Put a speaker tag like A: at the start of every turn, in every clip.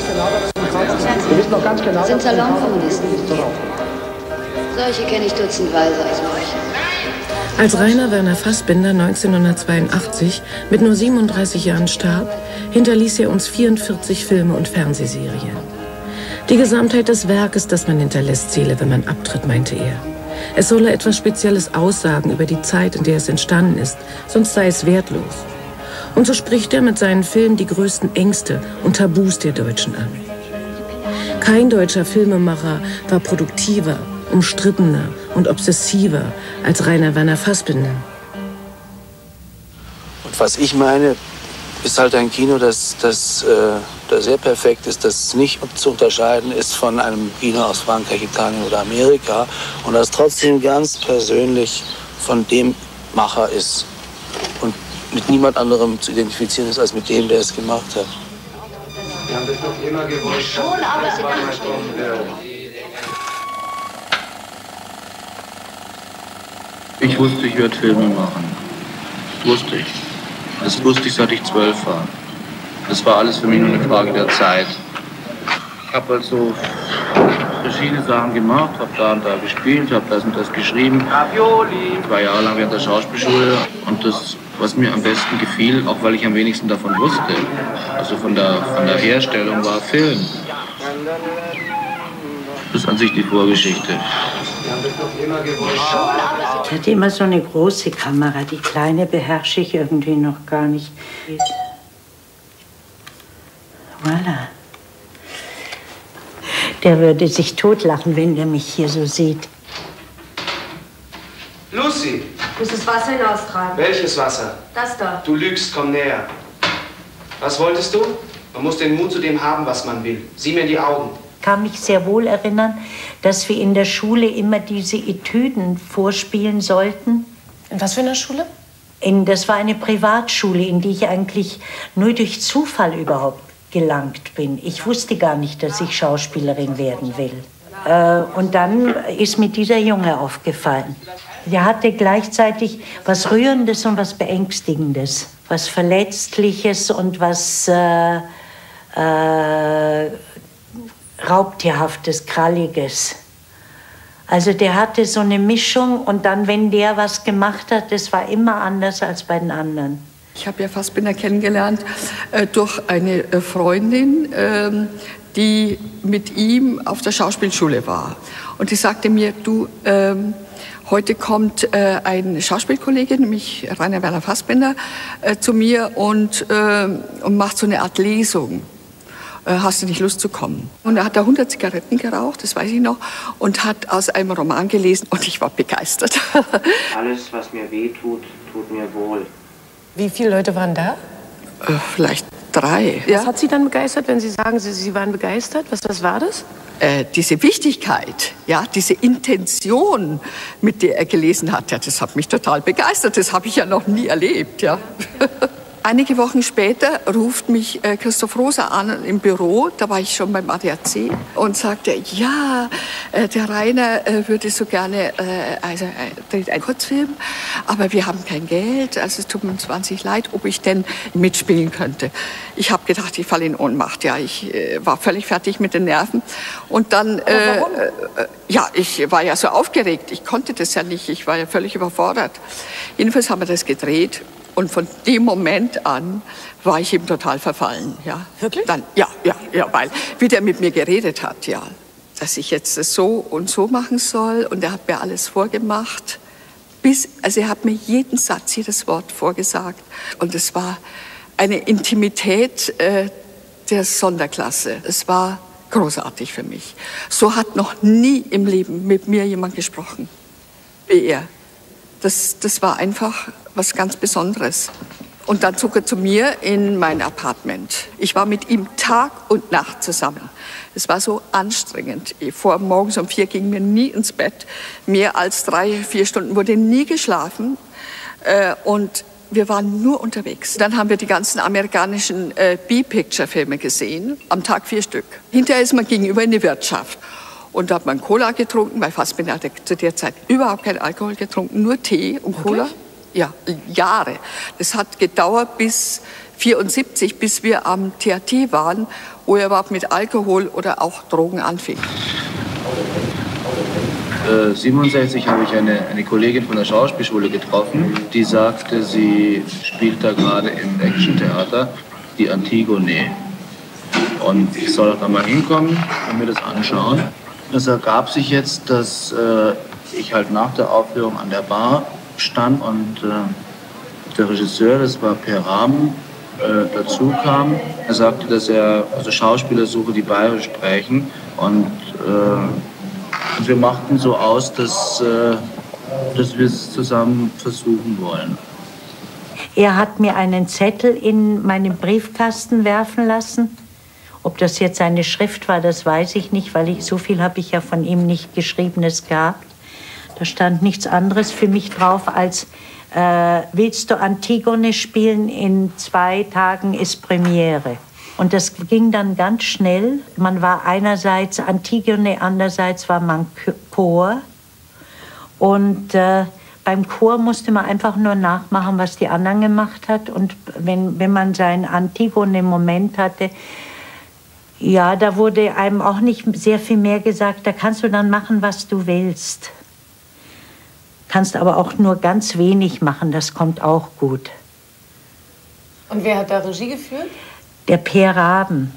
A: Sind Salonkommunisten. Solche kenne ich dutzendweise als Märchen.
B: Als Rainer Werner Fassbinder 1982 mit nur 37 Jahren starb, hinterließ er uns 44 Filme und Fernsehserien. Die Gesamtheit des Werkes, das man hinterlässt, zähle, wenn man abtritt, meinte er. Es solle etwas Spezielles aussagen über die Zeit, in der es entstanden ist, sonst sei es wertlos. Und so spricht er mit seinen Filmen die größten Ängste und Tabus der Deutschen an. Kein deutscher Filmemacher war produktiver, umstrittener und obsessiver als Rainer Werner Fassbinder.
C: Und was ich meine, ist halt ein Kino, das sehr perfekt ist, das nicht zu unterscheiden ist von einem Kino aus Frankreich, Italien oder Amerika und das trotzdem ganz persönlich von dem Macher ist und mit niemand anderem zu identifizieren ist als mit dem, der es gemacht hat.
D: Wir haben das doch immer gewollt.
A: Schon, aber
E: ich wusste, ich werde Filme machen. Das wusste ich. Das wusste ich, seit ich 12 war. Das war alles für mich nur eine Frage der Zeit. Ich habe also verschiedene Sachen gemacht, habe da und da gespielt, habe das und das geschrieben. Ich war jahrelang während der Schauspielschule und das, was mir am besten gefiel, auch weil ich am wenigsten davon wusste, also von der Herstellung, war Film. Das ist an sich die Vorgeschichte.
F: Ich hatte immer so eine große Kamera, die kleine beherrsche ich irgendwie noch gar nicht. Voilà. Der würde sich totlachen, wenn der mich hier so sieht.
D: Lucy!
G: Du musst das Wasser hinaustragen.
D: Welches Wasser?
G: Das da.
D: Du lügst, komm näher. Was wolltest du? Man muss den Mut zu dem haben, was man will. Sieh mir in die Augen.
F: Ich kann mich sehr wohl erinnern, dass wir in der Schule immer diese Etüden vorspielen sollten.
B: In was für einer Schule?
F: Das war eine Privatschule, in die ich eigentlich nur durch Zufall überhaupt gelangt bin. Ich wusste gar nicht, dass ich Schauspielerin werden will. Und dann ist mir dieser Junge aufgefallen. Der hatte gleichzeitig was Rührendes und was Beängstigendes, was Verletzliches und was Raubtierhaftes, Kralliges. Also der hatte so eine Mischung und dann, wenn der was gemacht hat, das war immer anders als bei den anderen.
H: Ich habe ja Fassbinder kennengelernt durch eine Freundin, die mit ihm auf der Schauspielschule war. Und die sagte mir, du, heute kommt ein Schauspielkollege, nämlich Rainer Werner Fassbinder, zu mir und macht so eine Art Lesung. Hast du nicht Lust zu kommen? Und er hat da 100 Zigaretten geraucht, das weiß ich noch, und hat aus einem Roman gelesen und ich war begeistert.
I: Alles, was mir weh tut, tut mir wohl.
B: Wie viele Leute waren da?
H: Vielleicht 3.
B: Was hat Sie dann begeistert, wenn Sie sagen, Sie waren begeistert? Was war das?
H: Diese Wichtigkeit, ja, diese Intention, mit der er gelesen hat, ja, das hat mich total begeistert. Das habe ich ja noch nie erlebt, ja. Einige Wochen später ruft mich Christoph Rosa an im Büro, da war ich schon beim ADAC, und sagte, ja, der Rainer würde so gerne dreht einen Kurzfilm, aber wir haben kein Geld, also es tut mir wahnsinnig leid, ob ich denn mitspielen könnte. Ich habe gedacht, ich falle in Ohnmacht, ja, ich war völlig fertig mit den Nerven. Und dann, ja, ich war ja so aufgeregt, ich konnte das ja nicht, ich war ja völlig überfordert. Jedenfalls haben wir das gedreht. Und von dem Moment an war ich ihm total verfallen. Ja.
B: Wirklich?
H: Dann, ja, weil wie der mit mir geredet hat, ja, dass ich jetzt das so und so machen soll. Und er hat mir alles vorgemacht. Also er hat mir jeden Satz, jedes Wort vorgesagt. Und es war eine Intimität der Sonderklasse. Es war großartig für mich. So hat noch nie im Leben mit mir jemand gesprochen wie er. Das war einfach was ganz Besonderes. Und dann zog er zu mir in mein Apartment. Ich war mit ihm Tag und Nacht zusammen. Es war so anstrengend. Morgens um 4 ging mir nie ins Bett. Mehr als 3, 4 Stunden wurde nie geschlafen. Und wir waren nur unterwegs. Dann haben wir die ganzen amerikanischen B-Picture-Filme gesehen. Am Tag 4 Stück. Hinterher ist man gegenüber in die Wirtschaft. Und da hat man Cola getrunken, weil Fassbinder hatte zu der Zeit überhaupt keinen Alkohol getrunken, nur Tee und Cola.
B: Wirklich?
H: Ja, Jahre. Das hat gedauert, bis 1974, bis wir am TAT waren, wo er überhaupt mit Alkohol oder auch Drogen anfing.
E: 1967 habe ich eine Kollegin von der Schauspielschule getroffen, die sagte, sie spielt da gerade im Actiontheater die Antigone. Und ich soll doch da mal hinkommen und mir das anschauen. Es ergab sich jetzt, dass ich halt nach der Aufführung an der Bar stand und der Regisseur, das war Per Raben, dazu kam. Er sagte, dass er also Schauspieler suche, die bayerisch sprechen. Und wir machten so aus, dass wir es zusammen versuchen wollen.
F: Er hat mir einen Zettel in meinen Briefkasten werfen lassen. Ob das jetzt seine Schrift war, das weiß ich nicht, weil so viel habe ich ja von ihm nicht Geschriebenes gehabt. Da stand nichts anderes für mich drauf als willst du Antigone spielen? In 2 Tagen ist Premiere. Und das ging dann ganz schnell. Man war einerseits Antigone, andererseits war man Chor. Und beim Chor musste man einfach nur nachmachen, was die anderen gemacht hat. Und wenn man seinen Antigone-Moment hatte, ja, da wurde einem auch nicht sehr viel mehr gesagt. Da kannst du dann machen, was du willst. Kannst aber auch nur ganz wenig machen, das kommt auch gut.
B: Und wer hat da Regie geführt?
F: Der Per Raben.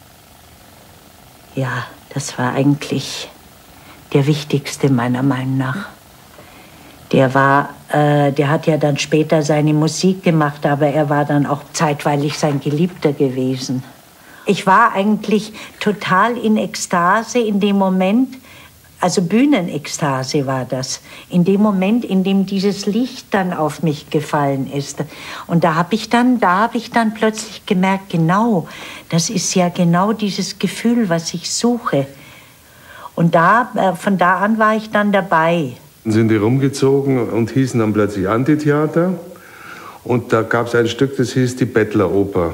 F: Ja, das war eigentlich der wichtigste meiner Meinung nach. Der hat ja dann später seine Musik gemacht, aber er war dann auch zeitweilig sein Geliebter gewesen. Ich war eigentlich total in Ekstase in dem Moment, also Bühnenekstase war das, in dem Moment, in dem dieses Licht dann auf mich gefallen ist. Und da habe ich dann plötzlich gemerkt, genau, das ist ja genau dieses Gefühl, was ich suche. Und von da an war ich dann dabei.
J: Dann sind die rumgezogen und hießen dann plötzlich Antitheater. Und da gab es ein Stück, das hieß die Bettleroper.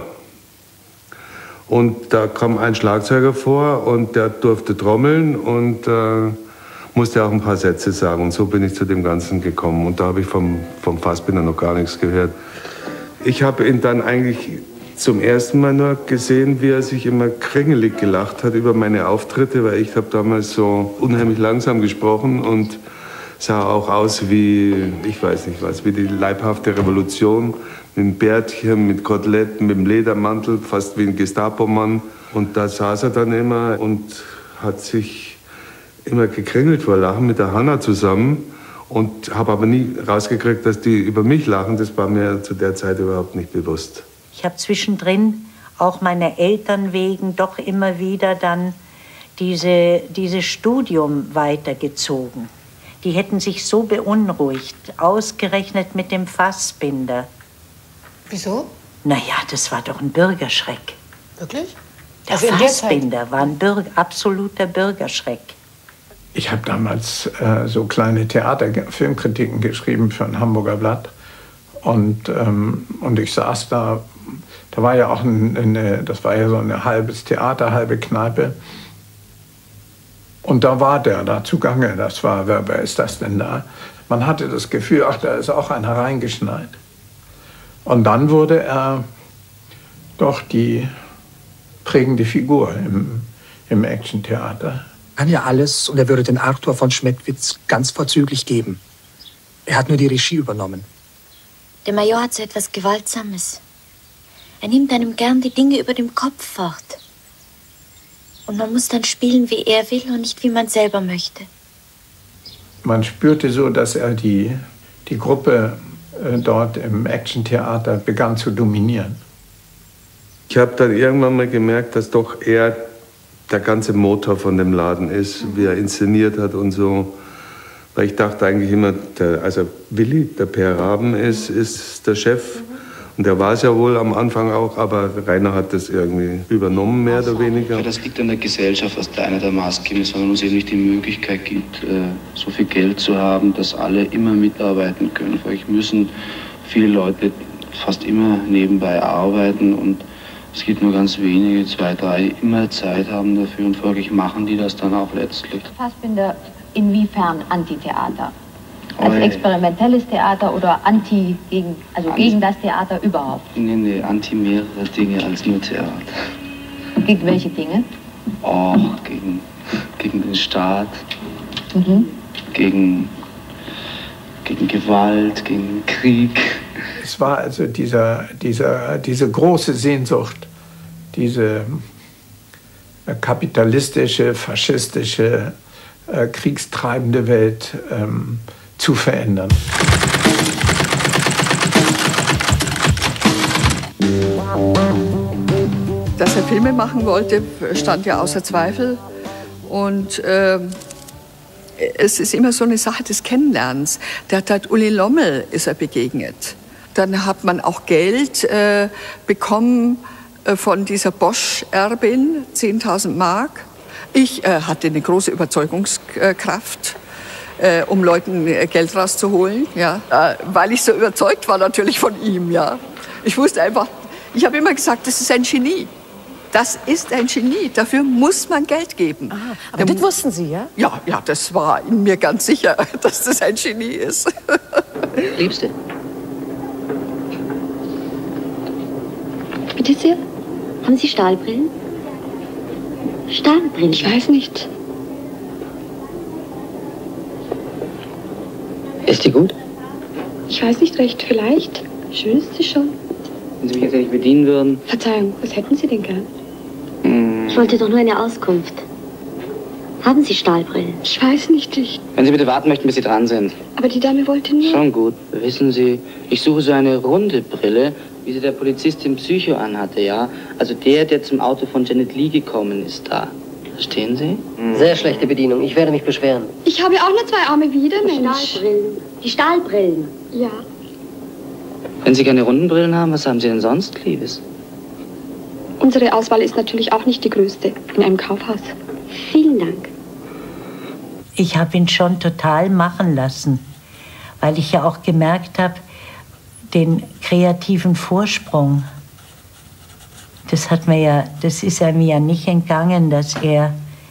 J: Und da kam ein Schlagzeuger vor und der durfte trommeln und musste auch ein paar Sätze sagen. Und so bin ich zu dem Ganzen gekommen. Und da habe ich vom Fassbinder noch gar nichts gehört. Ich habe ihn dann eigentlich zum ersten Mal nur gesehen, wie er sich immer kringelig gelacht hat über meine Auftritte, weil ich habe damals so unheimlich langsam gesprochen und sah auch aus wie, ich weiß nicht was, wie die leibhafte Revolution. Mit dem Bärtchen, mit Koteletten, mit dem Ledermantel, fast wie ein Gestapo-Mann. Und da saß er dann immer und hat sich immer gekringelt vor Lachen mit der Hanna zusammen. Und habe aber nie rausgekriegt, dass die über mich lachen. Das war mir zu der Zeit überhaupt nicht bewusst.
F: Ich habe zwischendrin auch meiner Eltern wegen doch immer wieder dann dieses Studium weitergezogen. Die hätten sich so beunruhigt, ausgerechnet mit dem Fassbinder.
B: Wieso?
F: Naja, das war doch ein Bürgerschreck.
B: Wirklich?
F: Der Fassbinder war ein absoluter Bürgerschreck.
K: Ich habe damals so kleine Filmkritiken geschrieben für ein Hamburger Blatt. Und ich saß da war ja auch das war ja so ein halbes Theater, halbe Kneipe. Und da war der da zugange. Das war, wer ist das denn da? Man hatte das Gefühl, ach, da ist auch einer reingeschneit. Und dann wurde er doch die prägende Figur im Actiontheater.
L: Kann ja alles und er würde den Arthur von Schmettwitz ganz vorzüglich geben. Er hat nur die Regie übernommen.
M: Der Major hat so etwas Gewaltsames. Er nimmt einem gern die Dinge über dem Kopf fort. Und man muss dann spielen, wie er will und nicht, wie man selber möchte.
K: Man spürte so, dass er die Gruppe dort im Actiontheater begann zu dominieren.
J: Ich habe dann irgendwann mal gemerkt, dass doch er der ganze Motor von dem Laden ist, wie er inszeniert hat und so. Weil ich dachte eigentlich immer, Willi, der Per Raben, ist der Chef. Und der war es ja wohl am Anfang auch, aber Rainer hat das irgendwie übernommen, mehr oder weniger.
E: Ja, das liegt an der Gesellschaft, dass der einer der Maßgebenden ist, weil man uns eben nicht die Möglichkeit gibt, so viel Geld zu haben, dass alle immer mitarbeiten können. Vielleicht müssen viele Leute fast immer nebenbei arbeiten und es gibt nur ganz wenige, 2, 3, immer Zeit haben dafür und folglich machen die das dann auch letztlich.
N: Fassbinder, inwiefern Antitheater? Als experimentelles Theater oder gegen das Theater überhaupt?
O: Nee, anti mehrere Dinge als nur Theater.
N: Gegen welche Dinge?
O: Auch gegen den Staat, gegen Gewalt, gegen Krieg.
K: Es war also diese große Sehnsucht, diese kapitalistische, faschistische, kriegstreibende Welt zu verändern.
H: Dass er Filme machen wollte, stand ja außer Zweifel. Und es ist immer so eine Sache des Kennenlernens. Der hat Uli Lommel ist er begegnet. Dann hat man auch Geld bekommen von dieser Bosch-Erbin, 10.000 Mark. Ich hatte eine große Überzeugungskraft, um Leuten Geld rauszuholen, ja. Weil ich so überzeugt war natürlich von ihm, ja. Ich wusste einfach, ich habe immer gesagt, das ist ein Genie. Das ist ein Genie, dafür muss man Geld geben.
B: Ah, aber das wussten Sie, ja?
H: Ja, das war in mir ganz sicher, dass das ein Genie ist.
A: Liebste. Bitte sehr? Haben Sie Stahlbrillen? Stahlbrillen? Ich weiß nicht.
O: Ist die gut?
A: Ich weiß nicht recht, vielleicht. Schön ist sie schon.
O: Wenn Sie mich jetzt nicht bedienen würden.
A: Verzeihung, was hätten Sie denn gern? Ich wollte doch nur eine Auskunft. Haben Sie Stahlbrillen? Ich weiß nicht,
O: Wenn Sie bitte warten möchten, bis Sie dran sind.
A: Aber die Dame wollte nur...
O: Schon gut. Wissen Sie, ich suche so eine runde Brille, wie sie der Polizist im Psycho anhatte, ja? Also der zum Auto von Janet Leigh gekommen ist da. Verstehen Sie?
P: Sehr schlechte Bedienung. Ich werde mich beschweren.
A: Ich habe auch nur 2 Arme wieder, Mensch.
M: Stahlbrillen. Die Stahlbrillen.
A: Ja.
O: Wenn Sie keine runden Brillen haben, was haben Sie denn sonst, Liebes?
A: Unsere Auswahl ist natürlich auch nicht die größte in einem Kaufhaus. Vielen Dank.
F: Ich habe ihn schon total machen lassen, weil ich ja auch gemerkt habe, den kreativen Vorsprung. Das ist mir ja nicht entgangen, dass er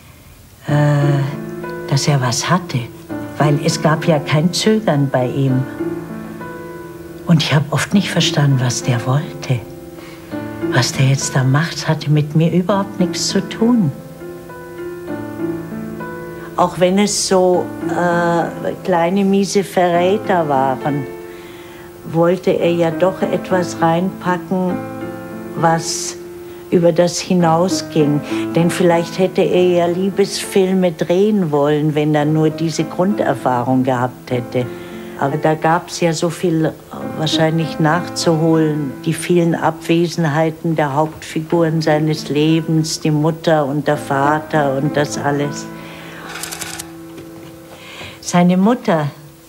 F: was hatte, weil es gab ja kein Zögern bei ihm. Und ich habe oft nicht verstanden, was der wollte. Was der jetzt da macht, hatte mit mir überhaupt nichts zu tun. Auch wenn es so kleine miese Verräter waren, wollte er ja doch etwas reinpacken, was über das hinausging. Denn vielleicht hätte er ja Liebesfilme drehen wollen, wenn er nur diese Grunderfahrung gehabt hätte. Aber da gab es ja so viel wahrscheinlich nachzuholen. Die vielen Abwesenheiten der Hauptfiguren seines Lebens, die Mutter und der Vater und das alles. Seine Mutter,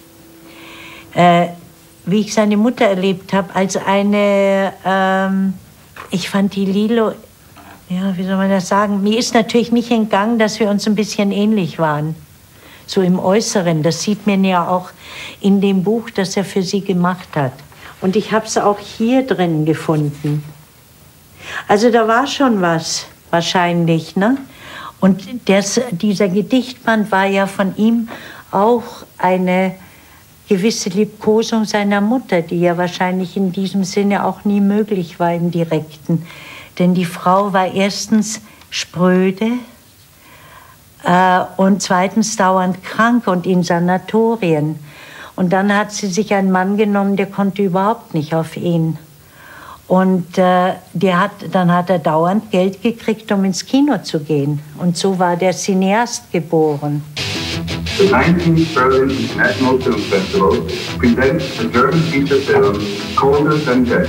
F: wie ich seine Mutter erlebt habe, als eine, ich fand die Lilo, ja, wie soll man das sagen, mir ist natürlich nicht entgangen, dass wir uns ein bisschen ähnlich waren. So im Äußeren, das sieht man ja auch in dem Buch, das er für sie gemacht hat. Und ich habe es auch hier drin gefunden. Also da war schon was, wahrscheinlich, ne? Und dieser Gedichtband war ja von ihm auch eine gewisse Liebkosung seiner Mutter, die ja wahrscheinlich in diesem Sinne auch nie möglich war im Direkten. Denn die Frau war erstens spröde und zweitens dauernd krank und in Sanatorien. Und dann hat sie sich einen Mann genommen, der konnte überhaupt nicht auf ihn. Und dann hat er dauernd Geld gekriegt, um ins Kino zu gehen. Und so war der Cineast geboren.
Q: The 19th Berlin International Film Festival presents the German feature film Colder Than Death.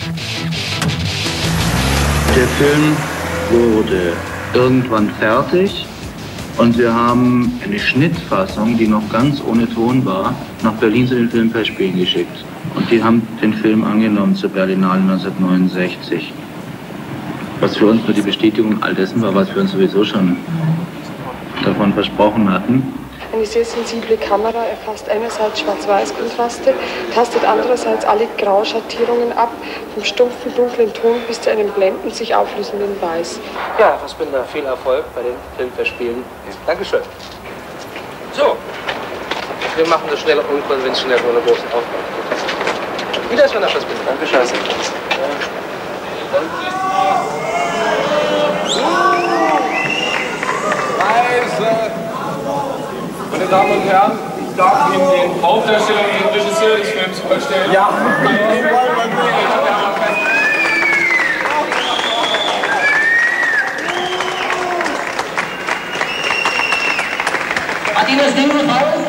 E: Der Film wurde irgendwann fertig und wir haben eine Schnittfassung, die noch ganz ohne Ton war, nach Berlin zu den Filmfestspielen geschickt. Und die haben den Film angenommen zur Berlinale 1969. Was für uns nur die Bestätigung all dessen war, was wir uns sowieso schon davon versprochen hatten.
R: Eine sehr sensible Kamera erfasst einerseits Schwarz-Weiß-Kontraste, tastet andererseits alle Grauschattierungen ab, vom stumpfen, dunklen Ton bis zu einem blendend sich auflösenden Weiß.
D: Ja, Herr Fassbinder, viel Erfolg bei den Filmfestspielen. Dankeschön. So,
E: Wir machen das schnell und unkonventionell ohne großen Aufwand. Wieder ist Werner Fassbinder. Danke, Scheiße.
S: Meine Damen und Herren, ich darf Ihnen den Hauptdarsteller und den Regisseur des Films vorstellen. Ja,
T: hat Ihnen das Ding gefallen?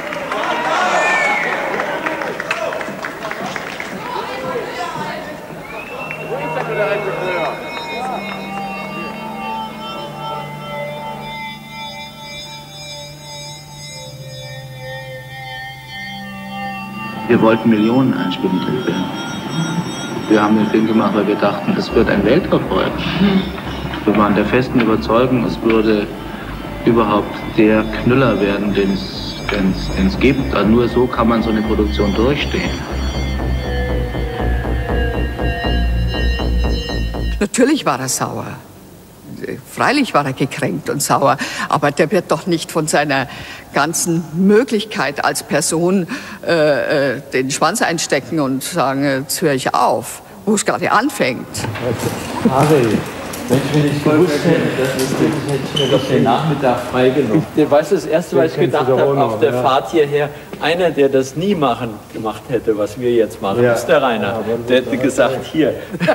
E: Wir wollten Millionen einspielen mit dem Film. Wir haben den Film gemacht, weil wir dachten, es wird ein Welterfolg. Wir waren der festen Überzeugung, es würde überhaupt der Knüller werden, den es gibt. Also nur so kann man so eine Produktion durchstehen.
H: Natürlich war er sauer. Freilich war er gekränkt und sauer, aber der wird doch nicht von seiner ganzen Möglichkeit als Person den Schwanz einstecken und sagen, jetzt höre ich auf, wo es gerade anfängt.
U: Harry, wenn ich gewusst hätte, hätte ich mir doch den Nachmittag freigenommen. Weißt du, das Erste, was ich gedacht habe auf der Fahrt hierher, einer, der das nie gemacht hätte, was wir jetzt machen, ist der Rainer. Der hätte gesagt, hier.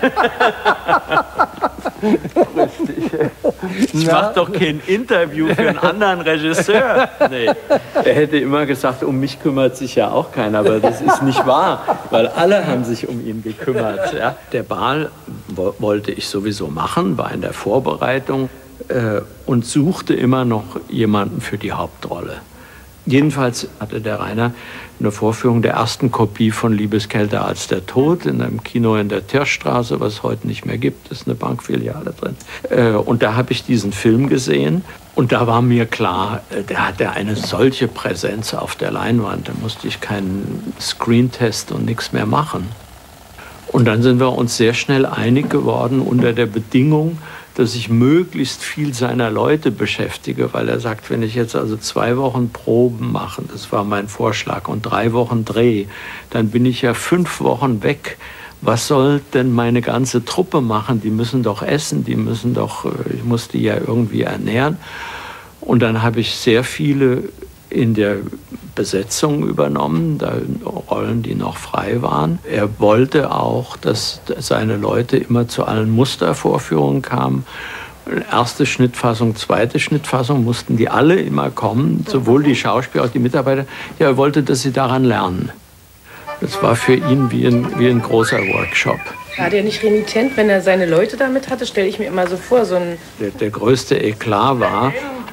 U: Ich mache doch kein Interview für einen anderen Regisseur. Nee. Er hätte immer gesagt, um mich kümmert sich ja auch keiner, aber das ist nicht wahr, weil alle haben sich um ihn gekümmert. Ja. Der Bal wollte ich sowieso machen, war in der Vorbereitung und suchte immer noch jemanden für die Hauptrolle. Jedenfalls hatte der Rainer eine Vorführung der ersten Kopie von Liebeskälte als der Tod in einem Kino in der Tirschstraße, was es heute nicht mehr gibt, ist eine Bankfiliale drin. Und da habe ich diesen Film gesehen und da war mir klar, der hatte eine solche Präsenz auf der Leinwand, da musste ich keinen Screentest und nichts mehr machen. Und dann sind wir uns sehr schnell einig geworden unter der Bedingung, dass ich möglichst viel seiner Leute beschäftige, weil er sagt, wenn ich jetzt also 2 Wochen Proben mache, das war mein Vorschlag, und 3 Wochen Dreh, dann bin ich ja 5 Wochen weg. Was soll denn meine ganze Truppe machen? Die müssen doch essen, ich muss die ja irgendwie ernähren. Und dann habe ich sehr viele in der Besetzung übernommen, da Rollen, die noch frei waren. Er wollte auch, dass seine Leute immer zu allen Mustervorführungen kamen. Erste Schnittfassung, zweite Schnittfassung mussten die alle immer kommen, sowohl die Schauspieler als auch die Mitarbeiter. Ja, er wollte, dass sie daran lernen. Das war für ihn wie ein großer Workshop.
B: War der nicht renitent, wenn er seine Leute damit hatte? Stelle ich mir immer so vor, so ein...
U: Der größte Eklat war,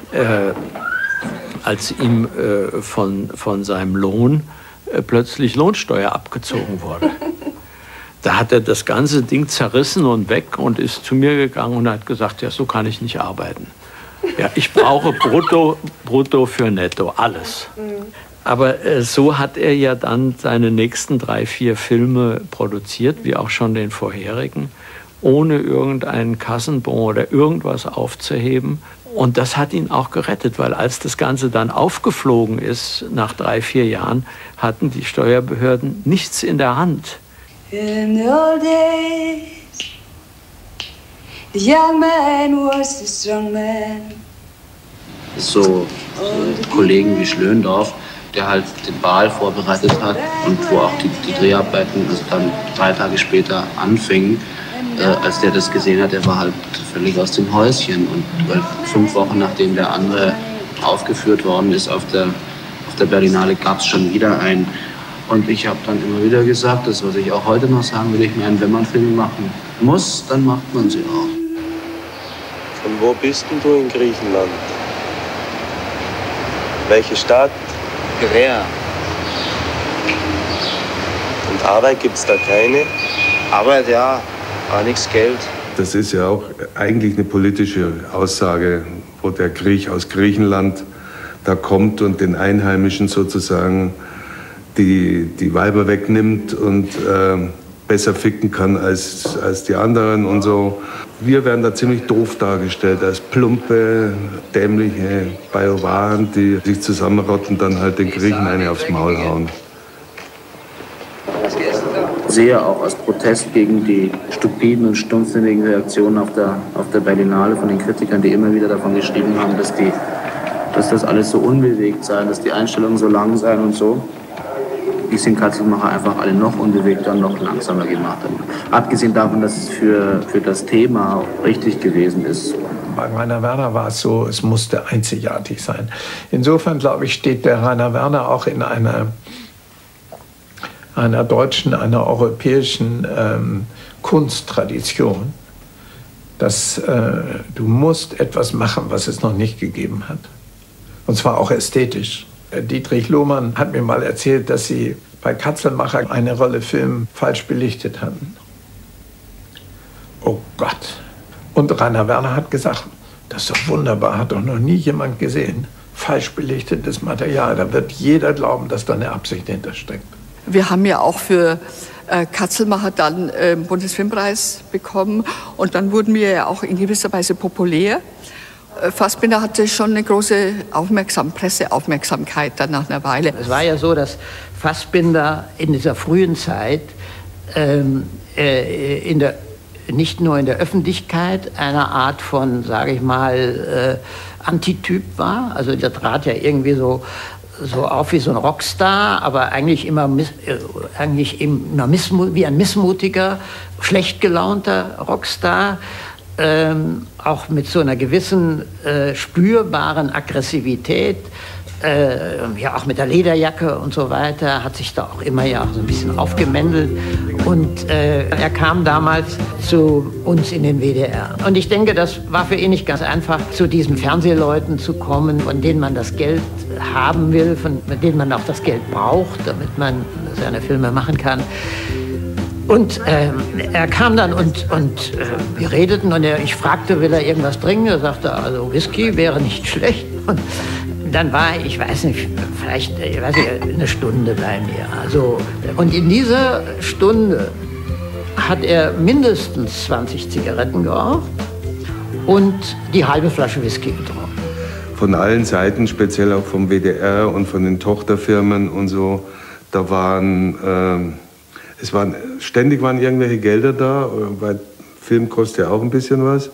U: als ihm von seinem Lohn plötzlich Lohnsteuer abgezogen wurde. Da hat er das ganze Ding zerrissen und weg und ist zu mir gegangen und hat gesagt, ja, so kann ich nicht arbeiten. Ja, ich brauche Brutto für Netto, alles. Aber so hat er ja dann seine nächsten 3, 4 Filme produziert, wie auch schon den vorherigen, ohne irgendeinen Kassenbon oder irgendwas aufzuheben. Und das hat ihn auch gerettet, weil als das Ganze dann aufgeflogen ist, nach 3, 4 Jahren, hatten die Steuerbehörden nichts in der Hand.
V: In the old days, the young man was the strong man.
E: So Kollegen wie Schlöndorff, der halt den Bal vorbereitet hat und wo auch die Dreharbeiten also dann 3 Tage später anfingen. Als der das gesehen hat, der war halt völlig aus dem Häuschen. Und 5 Wochen nachdem der andere aufgeführt worden ist auf der Berlinale, gab es schon wieder einen. Und ich habe dann immer wieder gesagt, das, was ich auch heute noch sagen will, ich meine, wenn man Filme machen muss, dann macht man sie auch.
W: Von wo bist denn du in Griechenland? Welche Stadt?
E: Piräa.
W: Und Arbeit gibt's da keine?
E: Arbeit, ja. Aber nichts Geld.
J: Das ist ja auch eigentlich eine politische Aussage, wo der Griech aus Griechenland da kommt und den Einheimischen sozusagen die Weiber wegnimmt und besser ficken kann als die anderen und so. Wir werden da ziemlich doof dargestellt, als plumpe, dämliche Bajoran, die sich zusammenrotten, dann halt den Griechen eine aufs Maul hauen.
E: Sehe auch als Protest gegen die stupiden und stumpfsinnigen Reaktionen auf der Berlinale von den Kritikern, die immer wieder davon geschrieben haben, dass das alles so unbewegt sei, dass die Einstellungen so lang seien und so. Die sind Katzelmacher einfach alle noch unbewegter und noch langsamer gemacht haben. Abgesehen davon, dass es für das Thema auch richtig gewesen ist.
K: Bei Rainer Werner war es so, es musste einzigartig sein. Insofern, glaube ich, steht der Rainer Werner auch in einer deutschen, einer europäischen Kunsttradition, dass du musst etwas machen, was es noch nicht gegeben hat. Und zwar auch ästhetisch. Dietrich Lohmann hat mir mal erzählt, dass sie bei Katzelmacher eine Rolle Film falsch belichtet hatten. Oh Gott. Und Rainer Werner hat gesagt, das ist doch wunderbar, hat doch noch nie jemand gesehen. Falsch belichtetes Material, da wird jeder glauben, dass da eine Absicht hintersteckt.
H: Wir haben ja auch für Katzelmacher dann den Bundesfilmpreis bekommen und dann wurden wir ja auch in gewisser Weise populär. Fassbinder hatte schon eine große Presseaufmerksamkeit dann nach einer Weile.
C: Es war ja so, dass Fassbinder in dieser frühen Zeit nicht nur in der Öffentlichkeit eine Art von, sage ich mal, Antityp war. Also der trat ja irgendwie so auf wie so ein Rockstar, aber eigentlich immer wie ein missmutiger, schlecht gelaunter Rockstar. Auch mit so einer gewissen spürbaren Aggressivität, ja auch mit der Lederjacke und so weiter, hat sich da auch immer ja so ein bisschen aufgemändelt. Und er kam damals zu uns in den WDR. Und ich denke, das war für ihn nicht ganz einfach, zu diesen Fernsehleuten zu kommen, von denen man das Geld haben will, von denen man auch das Geld braucht, damit man seine Filme machen kann. Und er kam dann und wir redeten und ich fragte, will er irgendwas trinken? Er sagte, also Whisky wäre nicht schlecht. Und dann war, ich weiß nicht, vielleicht eine Stunde bei mir. Also, und in dieser Stunde hat er mindestens 20 Zigaretten geraucht und die halbe Flasche Whisky getrunken.
J: Von allen Seiten, speziell auch vom WDR und von den Tochterfirmen und so, da waren... ständig waren irgendwelche Gelder da, weil Film kostet ja auch ein bisschen was.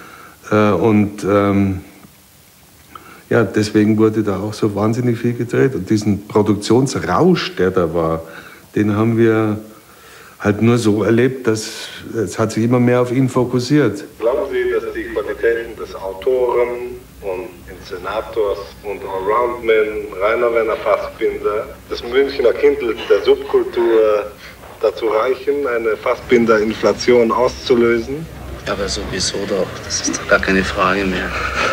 J: Ja, deswegen wurde da auch so wahnsinnig viel gedreht. Und diesen Produktionsrausch, der da war, den haben wir halt nur so erlebt, dass es hat sich immer mehr auf ihn fokussiert.
W: Glauben Sie, dass die Qualitäten des Autoren und Inszenators und Allroundman Rainer Werner Fassbinder, des Münchner Kindl der Subkultur, dazu reichen, eine Fassbinder-Inflation auszulösen?
E: Aber sowieso doch, das ist doch gar keine Frage mehr.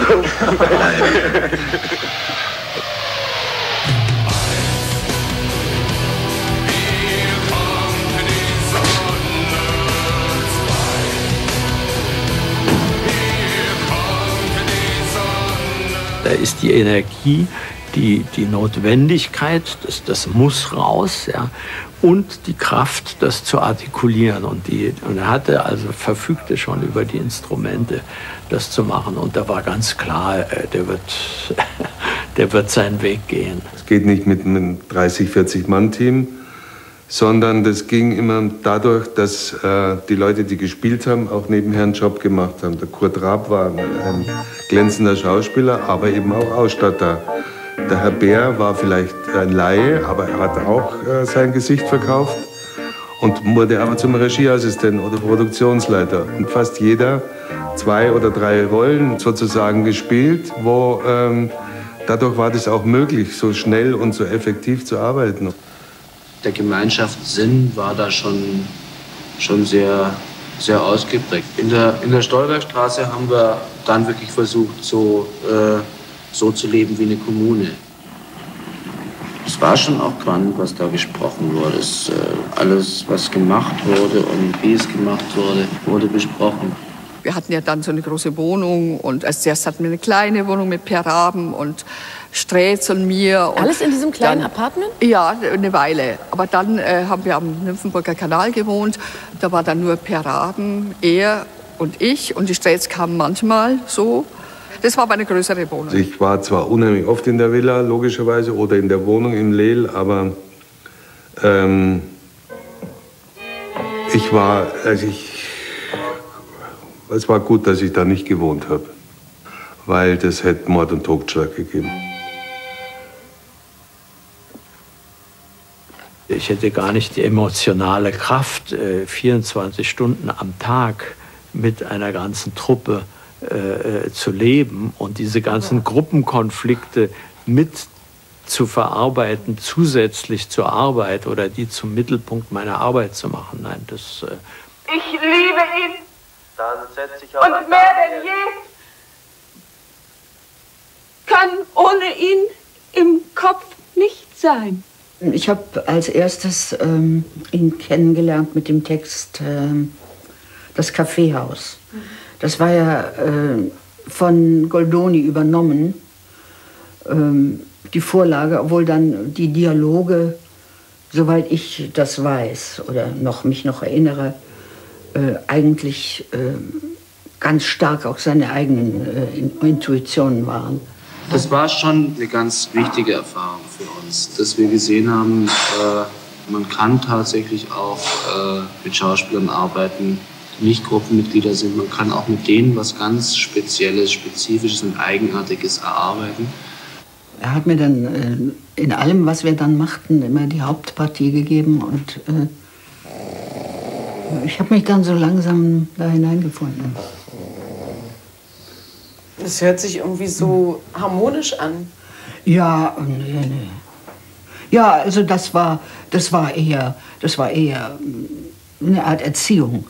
U: Da ist die Energie, die Notwendigkeit, das muss raus, ja, und die Kraft, das zu artikulieren. Und er verfügte schon über die Instrumente, das zu machen. Und da war ganz klar, der wird seinen Weg gehen.
J: Es geht nicht mit einem 30-, 40-Mann-Team, sondern das ging immer dadurch, dass die Leute, die gespielt haben, auch nebenher einen Job gemacht haben. Der Kurt Raab war ein glänzender Schauspieler, aber eben auch Ausstatter. Der Herr Bär war vielleicht ein Laie, aber er hat auch sein Gesicht verkauft und wurde aber zum Regieassistenten oder Produktionsleiter. Und fast jeder 2 oder 3 Rollen sozusagen gespielt, wo dadurch war das auch möglich, so schnell und so effektiv zu arbeiten.
E: Der Gemeinschaftssinn war da schon sehr, sehr ausgeprägt. In der Stolbergstraße haben wir dann wirklich versucht, so zu leben wie eine Kommune. Es war schon auch spannend, was da gesprochen wurde. Alles, was gemacht wurde und wie es gemacht wurde, wurde besprochen.
H: Wir hatten ja dann so eine große Wohnung und als zuerst hatten wir eine kleine Wohnung mit Per Raben und Strätz und mir. Und
B: alles in diesem kleinen Apartment?
H: Ja, eine Weile. Aber dann haben wir am Nymphenburger Kanal gewohnt. Da war dann nur Per Raben, er und ich. Und die Strätz kamen manchmal so. Das war aber eine größere Wohnung.
J: Ich war zwar unheimlich oft in der Villa, logischerweise, oder in der Wohnung im Leel, aber es war gut, dass ich da nicht gewohnt habe, weil das hätte Mord und Totschlag gegeben.
U: Ich hätte gar nicht die emotionale Kraft, 24 Stunden am Tag mit einer ganzen Truppe zu leben und diese ganzen Gruppenkonflikte mit zu verarbeiten, zusätzlich zur Arbeit oder die zum Mittelpunkt meiner Arbeit zu machen. Nein, das...
G: Ich liebe ihn.
U: Dann setz dich
G: und mehr denn je kann ohne ihn im Kopf nicht sein.
I: Ich habe als erstes ihn kennengelernt mit dem Text Das Kaffeehaus. Das war ja von Goldoni übernommen, die Vorlage, obwohl dann die Dialoge, soweit ich das weiß oder mich noch erinnere, eigentlich ganz stark auch seine eigenen Intuitionen waren.
E: Das war schon eine ganz wichtige Erfahrung für uns, dass wir gesehen haben, man kann tatsächlich auch mit Schauspielern arbeiten, die nicht Gruppenmitglieder sind. Man kann auch mit denen was ganz Spezielles, Spezifisches und Eigenartiges erarbeiten.
I: Er hat mir dann in allem, was wir dann machten, immer die Hauptpartie gegeben und ich habe mich dann so langsam da hineingefunden.
B: Das hört sich irgendwie so harmonisch an.
I: Ja, nee. Ja, also das war eher eine Art Erziehung.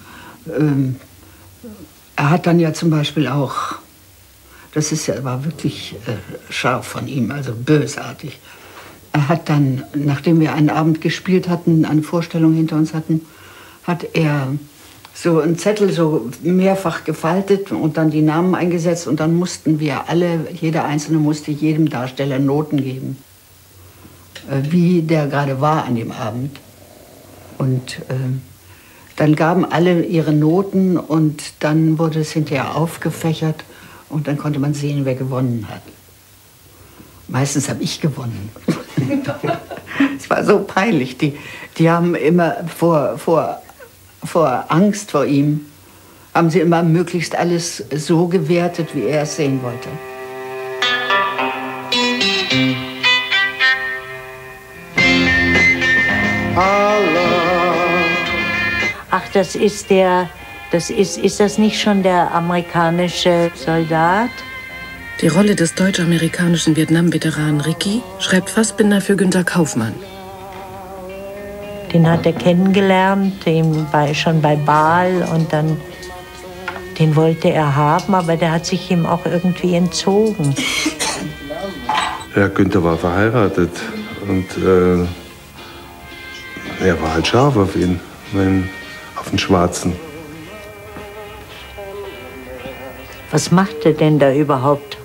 I: Er hat dann ja zum Beispiel auch, war wirklich scharf von ihm, also bösartig. Er hat dann, nachdem wir einen Abend gespielt hatten, eine Vorstellung hinter uns hatten, hat er so einen Zettel so mehrfach gefaltet und dann die Namen eingesetzt und dann mussten wir alle, jeder Einzelne musste jedem Darsteller Noten geben, wie der gerade war an dem Abend. Und dann gaben alle ihre Noten und dann wurde es hinterher aufgefächert und dann konnte man sehen, wer gewonnen hat. Meistens habe ich gewonnen. Es war so peinlich. Die haben immer vor Angst vor ihm, haben sie immer möglichst alles so gewertet, wie er es sehen wollte.
F: Ach, ist das nicht schon der amerikanische Soldat?
B: Die Rolle des deutsch-amerikanischen Vietnam-Veteranen Ricky schreibt Fassbinder für Günter Kaufmann.
F: Den hat er kennengelernt, schon bei Baal und dann, den wollte er haben, aber der hat sich ihm auch irgendwie entzogen.
J: Ja, Günther war verheiratet und er war halt scharf auf ihn, auf den Schwarzen.
F: Was macht er denn da überhaupt?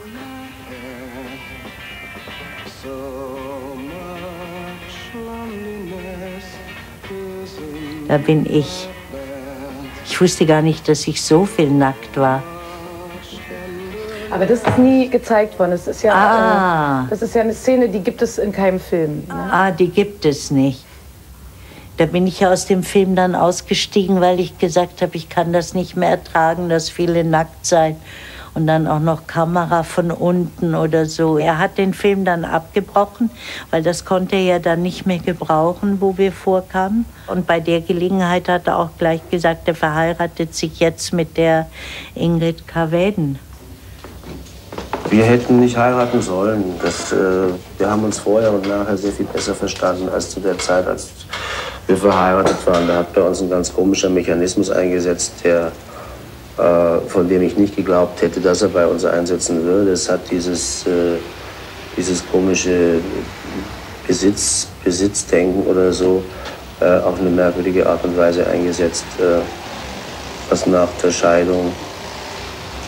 F: Da bin ich. Ich wusste gar nicht, dass ich so viel nackt war.
R: Aber das ist nie gezeigt worden. Das ist ja, das ist ja eine Szene, die gibt es in keinem Film. Ne?
F: Die gibt es nicht. Da bin ich aus dem Film dann ausgestiegen, weil ich gesagt habe, ich kann das nicht mehr ertragen, dass viele nackt seien. Und dann auch noch Kamera von unten oder so. Er hat den Film dann abgebrochen, weil das konnte er ja dann nicht mehr gebrauchen, wo wir vorkamen. Und bei der Gelegenheit hat er auch gleich gesagt, er verheiratet sich jetzt mit der Ingrid Kaveden.
E: Wir hätten nicht heiraten sollen. Wir haben uns vorher und nachher sehr viel besser verstanden als zu der Zeit, als wir verheiratet waren. Da hat bei uns ein ganz komischer Mechanismus eingesetzt, von dem ich nicht geglaubt hätte, dass er bei uns einsetzen würde. Es hat dieses komische Besitzdenken oder so auf eine merkwürdige Art und Weise eingesetzt, was nach der Scheidung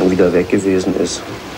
L: dann wieder weg gewesen ist.